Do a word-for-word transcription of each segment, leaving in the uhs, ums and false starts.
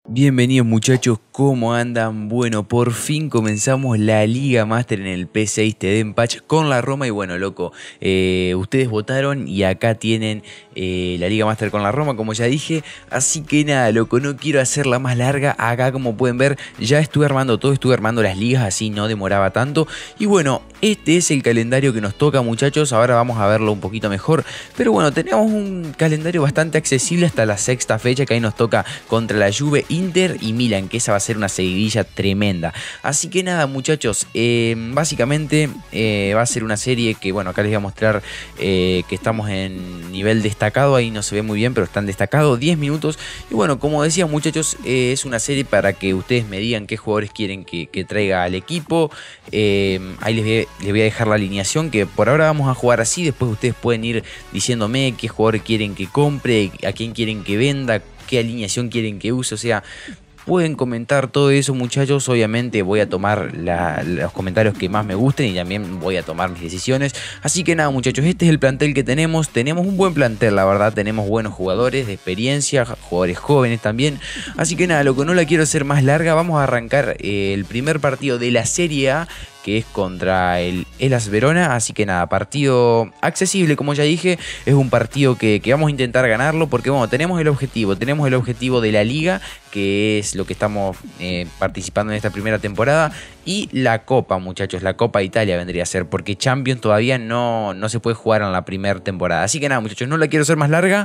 Bienvenidos muchachos, ¿cómo andan? Bueno, por fin comenzamos la Liga Master en el P seis T D Empatch con la Roma. Y bueno, loco, eh, ustedes votaron y acá tienen eh, la Liga Master con la Roma, como ya dije. Así que nada, loco, no quiero hacerla más larga. Acá, como pueden ver, ya estuve armando todo, estuve armando las ligas, así no demoraba tanto. Y bueno, este es el calendario que nos toca, muchachos. Ahora vamos a verlo un poquito mejor. Pero bueno, tenemos un calendario bastante accesible hasta la sexta fecha, que ahí nos toca contra la Juve, Inter y Milan, que esa va a ser una seguidilla tremenda. Así que nada, muchachos, eh, básicamente eh, va a ser una serie que, bueno, acá les voy a mostrar eh, que estamos en nivel destacado. Ahí no se ve muy bien, pero están destacados, diez minutos. Y bueno, como decía, muchachos, eh, es una serie para que ustedes me digan qué jugadores quieren que, que traiga al equipo. Eh, ahí les voy, les voy a dejar la alineación, que por ahora vamos a jugar así. Después ustedes pueden ir diciéndome qué jugador quieren que compre, a quién quieren que venda, qué alineación quieren que use. O sea, pueden comentar todo eso, muchachos. Obviamente voy a tomar la, los comentarios que más me gusten y también voy a tomar mis decisiones. Así que nada, muchachos, este es el plantel que tenemos. Tenemos un buen plantel, la verdad. Tenemos buenos jugadores de experiencia, jugadores jóvenes también. Así que nada, lo que no la quiero hacer más larga, vamos a arrancar eh, el primer partido de la Serie A, que es contra el Hellas Verona. Así que nada, partido accesible, como ya dije. Es un partido que, que vamos a intentar ganarlo, porque bueno, tenemos el objetivo, tenemos el objetivo de la Liga, que es lo que estamos eh, participando en esta primera temporada, y la Copa, muchachos, la Copa Italia vendría a ser, porque Champions todavía no, no se puede jugar en la primera temporada. Así que nada, muchachos, no la quiero hacer más larga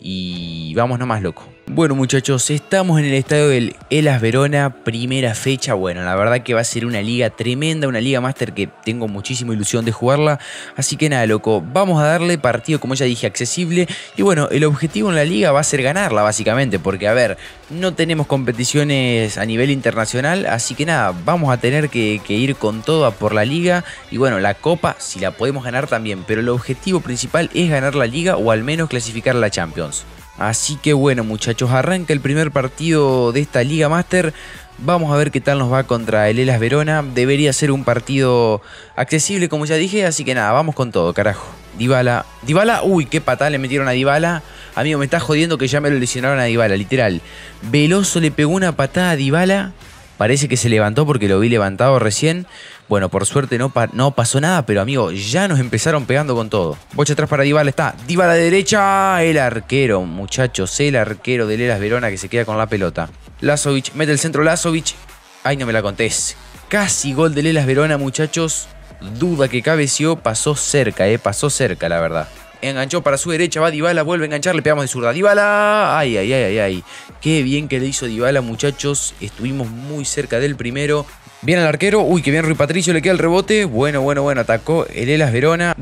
y vamos nomás, loco. Bueno, muchachos, estamos en el estadio del Hellas Verona, primera fecha. Bueno, la verdad que va a ser una liga tremenda, una Liga Master que tengo muchísima ilusión de jugarla. Así que nada, loco, vamos a darle partido, como ya dije, accesible. Y bueno, el objetivo en la liga va a ser ganarla, básicamente, porque a ver, no tenemos competiciones a nivel internacional. Así que nada, vamos a tener que, que ir con todo a por la liga. Y bueno, la Copa, si la podemos ganar también, pero el objetivo principal es ganar la liga o al menos clasificar a la Champions. Así que bueno, muchachos, arranca el primer partido de esta Liga Master. Vamos a ver qué tal nos va contra el Hellas Verona. Debería ser un partido accesible, como ya dije. Así que nada, vamos con todo, carajo. Dybala, Dybala, uy, qué patada le metieron a Dybala. Amigo, me está jodiendo que ya me lo lesionaron a Dybala, literal. Veloso le pegó una patada a Dybala. Parece que se levantó porque lo vi levantado recién. Bueno, por suerte no, pa no pasó nada, pero amigo, ya nos empezaron pegando con todo. Bocha atrás para Dybala, está Dybala de derecha. El arquero, muchachos, el arquero del Hellas Verona que se queda con la pelota. Lazovic, mete el centro Lazovic. Ay, no me la contés. Casi gol del Hellas Verona, muchachos. Duda que cabeció, pasó cerca, eh, pasó cerca, la verdad. Enganchó para su derecha, va Dybala, vuelve a enganchar, le pegamos de zurda. Dybala, ay, ay, ay, ay, ay. Qué bien que le hizo Dybala, muchachos. Estuvimos muy cerca del primero. Viene el arquero, uy, que bien Rui Patricio, le queda el rebote. Bueno, bueno, bueno, atacó el Hellas Verona.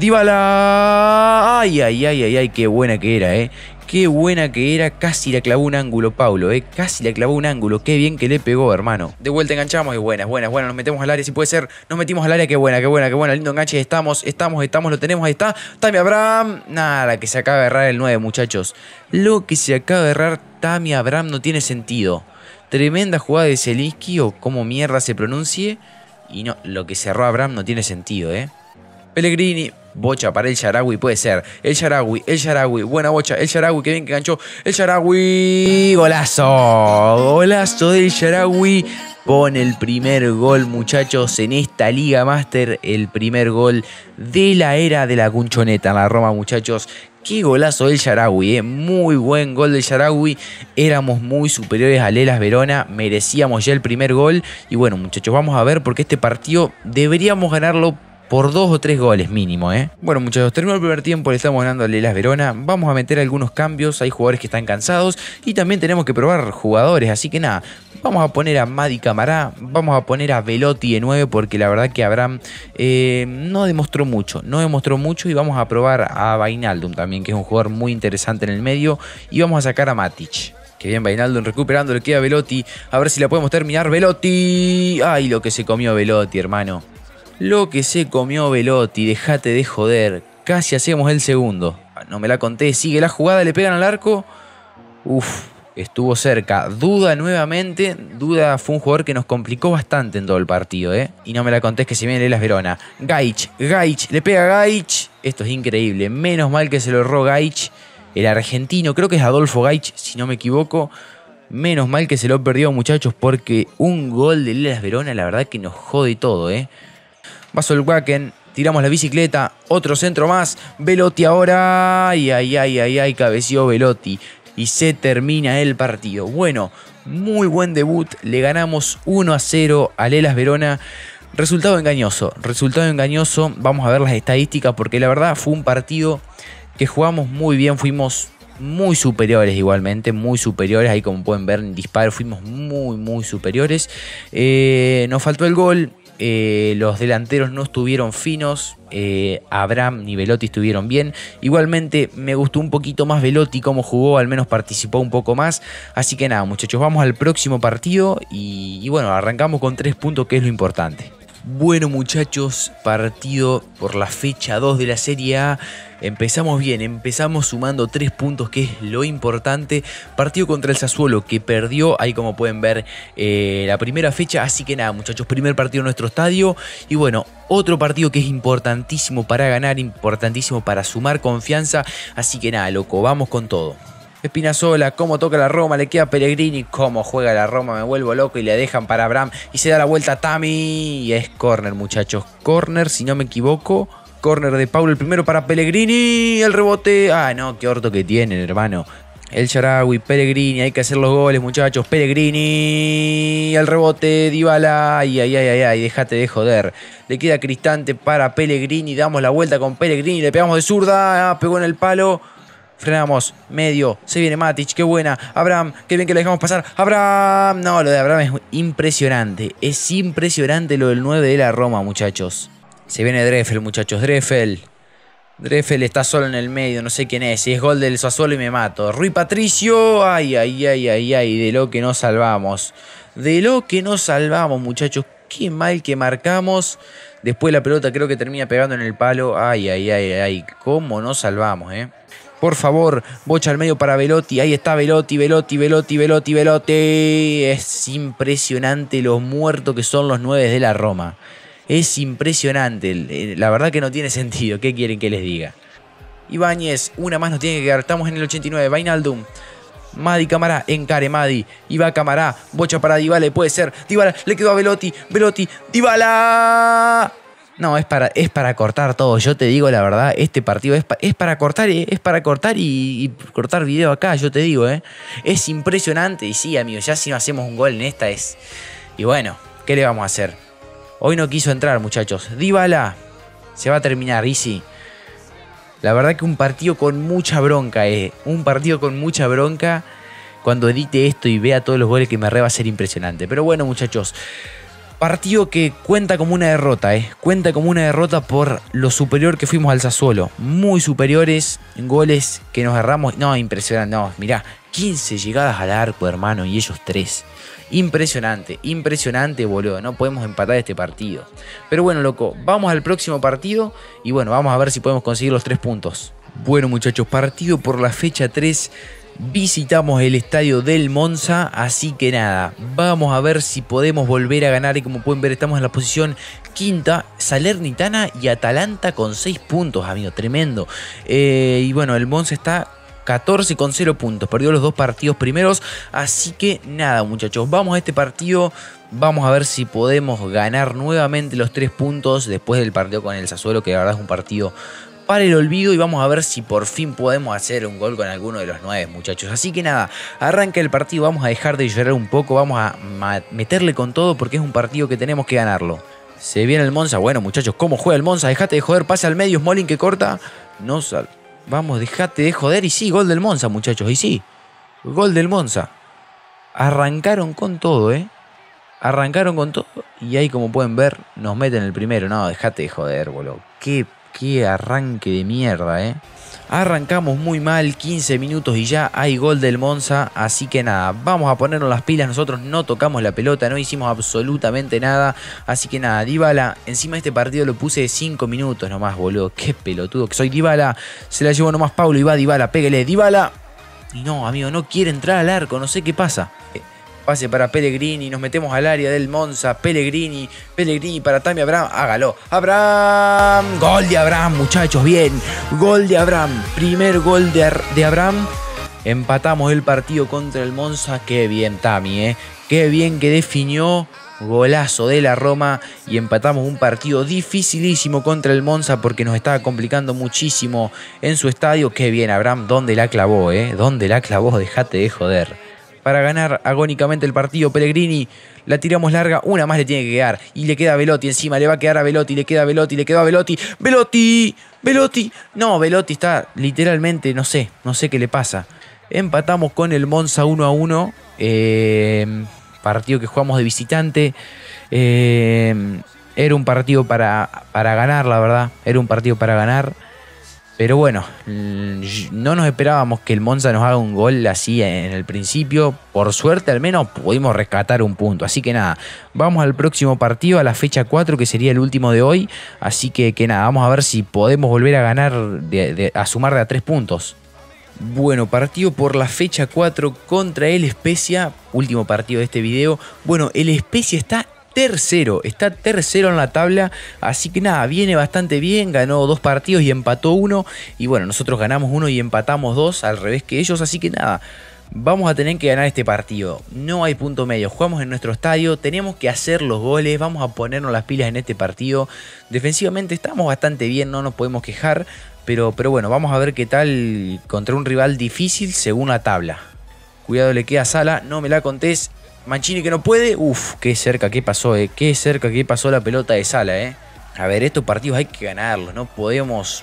Dybala, ay, ay, ay, ay, ay, qué buena que era, eh. Qué buena que era, casi le clavó un ángulo, Paulo, eh. Casi le clavó un ángulo, qué bien que le pegó, hermano. De vuelta enganchamos y buena, buena, buena, nos metemos al área, si puede ser. Nos metimos al área, qué buena, qué buena, qué buena. Lindo enganche, estamos, estamos, estamos, lo tenemos, ahí está. Tammy Abraham, nada, que se acaba de errar el nueve, muchachos. Lo que se acaba de errar Tammy Abraham no tiene sentido. Tremenda jugada de Zielinski, o como mierda se pronuncie. Y no, lo que cerró Abraham no tiene sentido, eh. Pellegrini, bocha para el Shaarawy, puede ser. El Shaarawy, el Shaarawy, buena bocha. El Shaarawy, que bien que enganchó. El Shaarawy, golazo. Golazo del Shaarawy. Pone el primer gol, muchachos, en esta Liga Master. El primer gol de la era de la Cunchoneta en la Roma, muchachos. Qué golazo del Shaarawy, eh. Muy buen gol del Shaarawy. Éramos muy superiores al Hellas Verona. Merecíamos ya el primer gol. Y bueno, muchachos, vamos a ver, porque este partido deberíamos ganarlo por dos o tres goles mínimo, ¿eh? Bueno, muchachos, terminó el primer tiempo, le estamos ganando al Hellas Verona. Vamos a meter algunos cambios, hay jugadores que están cansados y también tenemos que probar jugadores. Así que nada, vamos a poner a Mady Camará, vamos a poner a Belotti de nueve, porque la verdad que Abraham eh, no demostró mucho, no demostró mucho. Y vamos a probar a Wijnaldum también, que es un jugador muy interesante en el medio. Y vamos a sacar a Matic. Que bien Wijnaldum recuperando, le queda a Belotti. A ver si la podemos terminar. Belotti. Ay, lo que se comió Belotti, hermano. Lo que se comió Belotti, dejate de joder. Casi hacemos el segundo. No me la conté, sigue la jugada, le pegan al arco. Uf, estuvo cerca. Duda nuevamente. Duda fue un jugador que nos complicó bastante en todo el partido, ¿eh? Y no me la conté, que se viene el Hellas Verona. Gaich, Gaich, le pega a Gaich. Esto es increíble. Menos mal que se lo erró Gaich. El argentino, creo que es Adolfo Gaich, si no me equivoco. Menos mal que se lo perdió, muchachos, porque un gol de Hellas Verona, la verdad que nos jode todo, ¿eh? Va Solbakken, tiramos la bicicleta, otro centro más. Velotti ahora. Ay, ay, ay, ay, ay, cabeció Velotti. Y se termina el partido. Bueno, muy buen debut. Le ganamos uno a cero al Hellas Verona. Resultado engañoso, resultado engañoso. Vamos a ver las estadísticas porque la verdad fue un partido que jugamos muy bien, fuimos muy superiores igualmente, muy superiores, ahí como pueden ver en disparo fuimos muy muy superiores. Eh, nos faltó el gol, eh, los delanteros no estuvieron finos, eh, Abraham ni Velotti estuvieron bien. Igualmente me gustó un poquito más Velotti como jugó, al menos participó un poco más. Así que nada muchachos, vamos al próximo partido y, y bueno, arrancamos con tres puntos que es lo importante. Bueno muchachos, partido por la fecha dos de la Serie A. Empezamos bien, empezamos sumando tres puntos, que es lo importante. Partido contra el Sassuolo, que perdió, ahí como pueden ver, eh, la primera fecha. Así que nada muchachos, primer partido en nuestro estadio. Y bueno, otro partido que es importantísimo para ganar, importantísimo para sumar confianza. Así que nada, loco, vamos con todo. Spinazzola, cómo toca la Roma, le queda Pellegrini, cómo juega la Roma, me vuelvo loco y le dejan para Abraham y se da la vuelta a Tammy y es córner muchachos, córner si no me equivoco, córner de Paulo, el primero para Pellegrini, el rebote, ah no, qué orto que tienen hermano, el Shaarawy, Pellegrini, hay que hacer los goles muchachos, Pellegrini, el rebote, Dybala, ay ay ay ay, ay déjate de joder, le queda Cristante para Pellegrini, damos la vuelta con Pellegrini, le pegamos de zurda, ah, pegó en el palo. Frenamos, medio, se viene Matic, qué buena, Abraham, qué bien que le dejamos pasar, Abraham, no, lo de Abraham es impresionante, es impresionante lo del nueve de la Roma, muchachos. Se viene Drexler, muchachos, Drexler, Drexler está solo en el medio, no sé quién es, si es gol del Sassuolo y me mato. Rui Patricio, ay, ay, ay, ay, ay, de lo que nos salvamos, de lo que nos salvamos, muchachos, qué mal que marcamos. Después la pelota creo que termina pegando en el palo, ay, ay, ay, ay, cómo nos salvamos, eh. Por favor, bocha al medio para Velotti. Ahí está Velotti, Velotti, Velotti, Velotti, Velotti. Es impresionante lo muertos que son los nueve de la Roma. Es impresionante. La verdad que no tiene sentido. ¿Qué quieren que les diga? Ibáñez, una más nos tiene que quedar. Estamos en el ochenta y nueve. Wijnaldum. Madi Camará, encare Madi. Y va Camará. Bocha para Dybala. Puede ser. Dybala le quedó a Velotti. Velotti. Dybala. No, es para, es para cortar todo. Yo te digo la verdad, este partido es, pa, es para cortar, es para cortar y, y cortar video acá, yo te digo, ¿eh? Es impresionante. Y sí, amigos, ya si no hacemos un gol en esta es... Y bueno, ¿qué le vamos a hacer? Hoy no quiso entrar, muchachos. Dybala se va a terminar, y sí. La verdad que un partido con mucha bronca, ¿eh? Un partido con mucha bronca. Cuando edite esto y vea todos los goles que me re va a ser impresionante. Pero bueno, muchachos... Partido que cuenta como una derrota, ¿eh? Cuenta como una derrota por lo superior que fuimos al Sassuolo. Muy superiores, en goles que nos agarramos. No, impresionante, no, mirá, quince llegadas al arco, hermano, y ellos tres. Impresionante, impresionante, boludo. No podemos empatar este partido. Pero bueno, loco, vamos al próximo partido y bueno, vamos a ver si podemos conseguir los tres puntos. Bueno, muchachos, partido por la fecha tres. Visitamos el estadio del Monza, así que nada, vamos a ver si podemos volver a ganar y como pueden ver estamos en la posición quinta, Salernitana y Atalanta con seis puntos, amigo, tremendo. Eh, y bueno, el Monza está catorce con cero puntos, perdió los dos partidos primeros, así que nada muchachos, vamos a este partido, vamos a ver si podemos ganar nuevamente los tres puntos después del partido con el Sassuolo, que la verdad es un partido... para el olvido y vamos a ver si por fin podemos hacer un gol con alguno de los nueve muchachos. Así que nada, arranca el partido, vamos a dejar de llorar un poco, vamos a meterle con todo porque es un partido que tenemos que ganarlo. Se viene el Monza, bueno muchachos, ¿cómo juega el Monza? Dejate de joder, pasa al medio, Smalling que corta, no sal... Vamos, dejate de joder y sí, gol del Monza muchachos, y sí, gol del Monza. Arrancaron con todo, eh. Arrancaron con todo y ahí como pueden ver nos meten el primero, no, dejate de joder, boludo, qué... Qué arranque de mierda, eh. Arrancamos muy mal, quince minutos y ya hay gol del Monza. Así que nada, vamos a ponernos las pilas. Nosotros no tocamos la pelota, no hicimos absolutamente nada. Así que nada, Dybala, encima de este partido lo puse de cinco minutos nomás, boludo. Qué pelotudo que soy. Dybala, se la llevó nomás Paulo y va Dybala, pégale, Dybala. Y no, amigo, no quiere entrar al arco, no sé qué pasa. Pase para Pellegrini, nos metemos al área del Monza, Pellegrini, Pellegrini para Tammy Abraham, hágalo, Abraham, gol de Abraham muchachos, bien, gol de Abraham, primer gol de, Ar de Abraham Empatamos el partido contra el Monza. Qué bien Tami, ¿eh? Qué bien que definió. Golazo de la Roma y empatamos un partido dificilísimo contra el Monza porque nos estaba complicando muchísimo en su estadio. Qué bien, Abraham, ¿dónde la clavó, eh? ¿Dónde la clavó? Dejate de joder. Para ganar agónicamente el partido, Pellegrini, la tiramos larga, una más le tiene que quedar. Y le queda a Belotti encima, le va a quedar a Belotti, le queda a Belotti, le quedó a Belotti. ¡Belotti! ¡Belotti! No, Belotti está literalmente, no sé, no sé qué le pasa. Empatamos con el Monza uno a uno. Eh... Partido que jugamos de visitante. Eh, era un partido para, para ganar, la verdad. Era un partido para ganar. Pero bueno, no nos esperábamos que el Monza nos haga un gol así en el principio. Por suerte, al menos pudimos rescatar un punto. Así que nada, vamos al próximo partido, a la fecha cuatro, que sería el último de hoy. Así que, que nada, vamos a ver si podemos volver a ganar, de, de, a sumar de a tres puntos. Bueno, partido por la fecha cuatro contra el Spezia, último partido de este video. Bueno, el Spezia está tercero, está tercero en la tabla, así que nada, viene bastante bien, ganó dos partidos y empató uno. Y bueno, nosotros ganamos uno y empatamos dos, al revés que ellos, así que nada, vamos a tener que ganar este partido. No hay punto medio, jugamos en nuestro estadio, tenemos que hacer los goles, vamos a ponernos las pilas en este partido. Defensivamente estamos bastante bien, no nos podemos quejar. Pero, pero bueno, vamos a ver qué tal contra un rival difícil según la tabla. Cuidado, le queda Sala, no me la contés. Mancini que no puede. Uf, qué cerca que pasó, eh. Qué cerca que pasó la pelota de Sala, eh. A ver, estos partidos hay que ganarlos. No podemos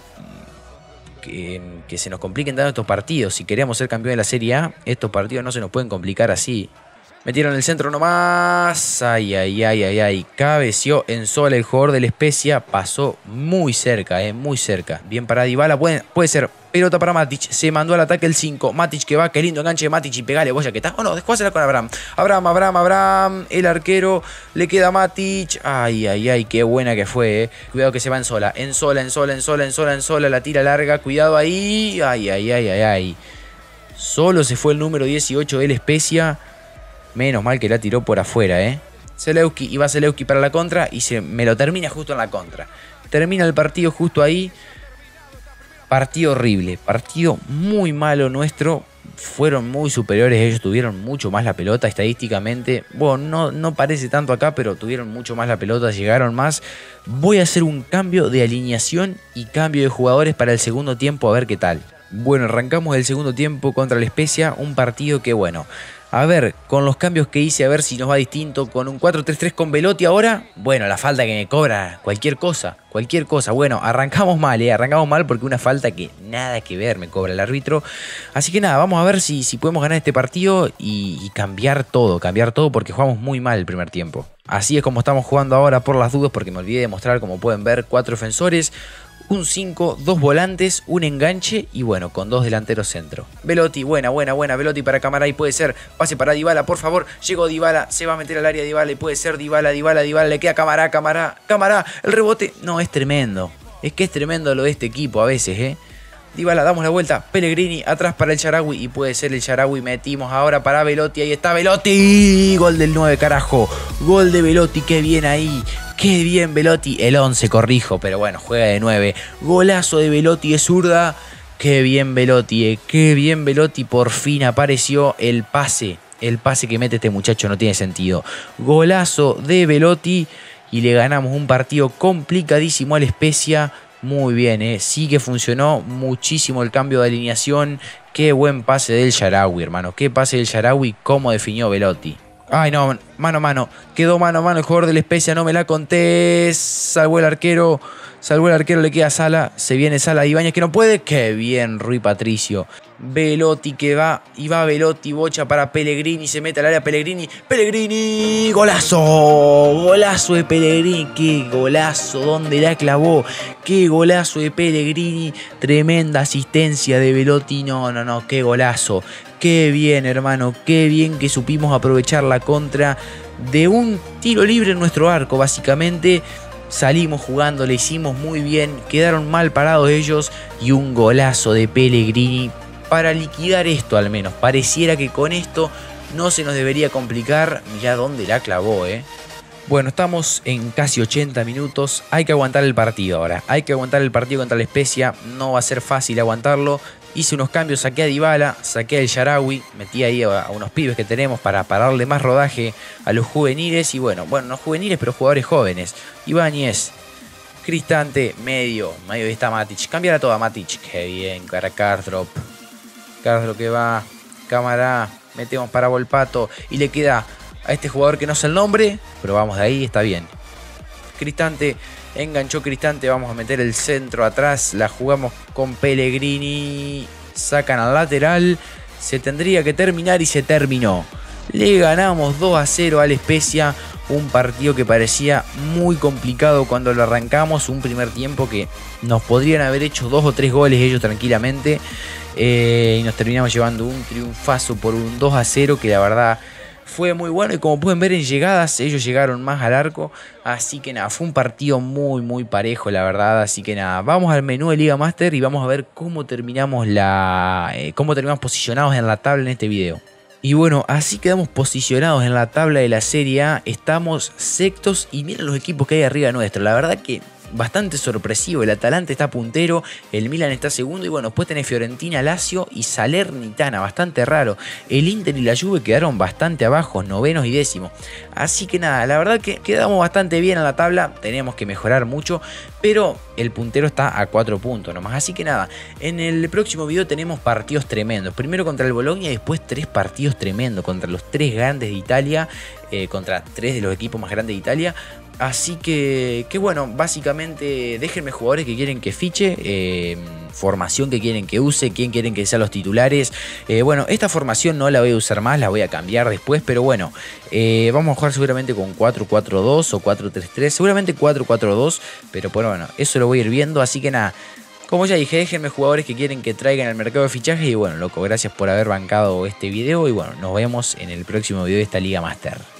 que, que se nos compliquen tanto estos partidos. Si queremos ser campeón de la Serie A, estos partidos no se nos pueden complicar así. Metieron el centro nomás. Ay, ay, ay, ay, ay. Cabeció en sola el jugador del Spezia. Pasó muy cerca, eh, muy cerca. Bien para Dybala. Puede, puede ser. Pelota para Matic. Se mandó al ataque el cinco. Matic que va. Qué lindo enganche de Matic. Y pegale, boya que está. Oh, no, jugásela con Abraham. Abraham, Abraham, Abraham. El arquero. Le queda a Matic. Ay, ay, ay. Qué buena que fue, eh. Cuidado que se va en sola. En sola, en sola, en sola, en sola, en sola. La tira larga. Cuidado ahí. Ay, ay, ay, ay, ay. Solo se fue el número dieciocho del Spezia. Menos mal que la tiró por afuera, ¿eh? Zelewski, y va Zelewski para la contra y se me lo termina justo en la contra. Termina el partido justo ahí. Partido horrible, partido muy malo nuestro. Fueron muy superiores, ellos tuvieron mucho más la pelota estadísticamente. Bueno, no, no parece tanto acá, pero tuvieron mucho más la pelota, llegaron más. Voy a hacer un cambio de alineación y cambio de jugadores para el segundo tiempo, a ver qué tal. Bueno, arrancamos el segundo tiempo contra el Spezia, un partido que bueno... A ver, con los cambios que hice, a ver si nos va distinto. Con un cuatro tres tres con Belotti ahora. Bueno, la falta que me cobra, cualquier cosa, cualquier cosa. Bueno, arrancamos mal, ¿eh? Arrancamos mal porque una falta que nada que ver me cobra el árbitro. Así que nada, vamos a ver si, si podemos ganar este partido y, y cambiar todo, cambiar todo porque jugamos muy mal el primer tiempo. Así es como estamos jugando ahora por las dudas porque me olvidé de mostrar, como pueden ver, cuatro defensores. Un cinco, dos volantes, un enganche y bueno, con dos delanteros centro. Belotti, buena, buena, buena. Belotti para Cámara y puede ser. Pase para Dybala, por favor. Llegó Dybala, se va a meter al área Dybala y puede ser Dybala, Dybala, Dybala. Le queda Cámara, Cámara, Cámara. El rebote. No, es tremendo. Es que es tremendo lo de este equipo a veces, ¿eh? Dybala, damos la vuelta. Pellegrini atrás para el Shaarawy y puede ser el Shaarawy. Metimos ahora para Belotti. Ahí está Belotti. Gol del nueve, carajo. Gol de Belotti, qué bien ahí. Qué bien Belotti, el once, corrijo, pero bueno, juega de nueve. Golazo de Belotti de zurda. Qué bien Belotti, eh. Qué bien Belotti, por fin apareció el pase. El pase que mete este muchacho no tiene sentido. Golazo de Belotti y le ganamos un partido complicadísimo al Spezia. Muy bien, eh. Sí que funcionó muchísimo el cambio de alineación. Qué buen pase del Shaarawy, hermano. Qué pase del Shaarawy, cómo definió Belotti. Ay, no, mano a mano. Quedó mano a mano el jugador del Spezia, no me la conté. Salvó el arquero. Salvó el arquero, le queda Sala. Se viene Sala, Ibáñez que no puede. Qué bien, Rui Patricio. Belotti que va. Y va Belotti, bocha para Pellegrini. Se mete al área Pellegrini. Pellegrini. Golazo. Golazo de Pellegrini. Qué golazo. ¿Dónde la clavó? Qué golazo de Pellegrini. Tremenda asistencia de Belotti. No, no, no. Qué golazo. Qué bien, hermano, qué bien que supimos aprovechar la contra de un tiro libre en nuestro arco, básicamente. Salimos jugando, le hicimos muy bien, quedaron mal parados ellos y un golazo de Pellegrini para liquidar esto al menos. Pareciera que con esto no se nos debería complicar. Mirá dónde la clavó, eh. Bueno, estamos en casi ochenta minutos. Hay que aguantar el partido ahora. Hay que aguantar el partido contra la Spezia. No va a ser fácil aguantarlo. Hice unos cambios, saqué a Dybala, saqué al Shaarawy, metí ahí a, a unos pibes que tenemos para, para darle más rodaje a los juveniles. Y bueno, bueno, no juveniles, pero jugadores jóvenes. Ibáñez, Cristante, medio, medio está Matic. Cambiar a todo a Matic, qué bien, para Karsdorp. Karsdorp que va, cámara, metemos para Volpato. Y le queda a este jugador que no sé el nombre, pero vamos de ahí, está bien. Cristante, enganchó Cristante, vamos a meter el centro atrás, la jugamos con Pellegrini, sacan al lateral, se tendría que terminar y se terminó. Le ganamos dos a cero al Spezia, un partido que parecía muy complicado cuando lo arrancamos, un primer tiempo que nos podrían haber hecho dos o tres goles ellos tranquilamente, eh, y nos terminamos llevando un triunfazo por un dos a cero que la verdad fue muy bueno. Y como pueden ver en llegadas, ellos llegaron más al arco. Así que nada, fue un partido muy muy parejo, la verdad. Así que nada, vamos al menú de Liga Master y vamos a ver cómo terminamos la eh, cómo terminamos posicionados en la tabla en este video. Y bueno, así quedamos posicionados en la tabla de la Serie A. Estamos sextos y miren los equipos que hay arriba nuestro. La verdad que bastante sorpresivo. El Atalanta está puntero, el Milan está segundo y bueno, después tenés Fiorentina, Lazio y Salernitana, bastante raro. El Inter y la Juve quedaron bastante abajo, novenos y décimos. Así que nada, la verdad que quedamos bastante bien en la tabla, tenemos que mejorar mucho, pero el puntero está a cuatro puntos nomás. Así que nada, en el próximo video tenemos partidos tremendos. Primero contra el Bologna y después tres partidos tremendos contra los tres grandes de Italia, eh, contra tres de los equipos más grandes de Italia. Así que, que bueno, básicamente déjenme jugadores que quieren que fiche, eh, formación que quieren que use, quién quieren que sean los titulares. Eh, bueno, esta formación no la voy a usar más, la voy a cambiar después, pero bueno, eh, vamos a jugar seguramente con cuatro cuatro dos o cuatro tres tres, seguramente cuatro cuatro dos, pero bueno, eso lo voy a ir viendo, así que nada. Como ya dije, déjenme jugadores que quieren que traigan al mercado de fichajes. Y bueno, loco, gracias por haber bancado este video. Y bueno, nos vemos en el próximo video de esta Liga Master.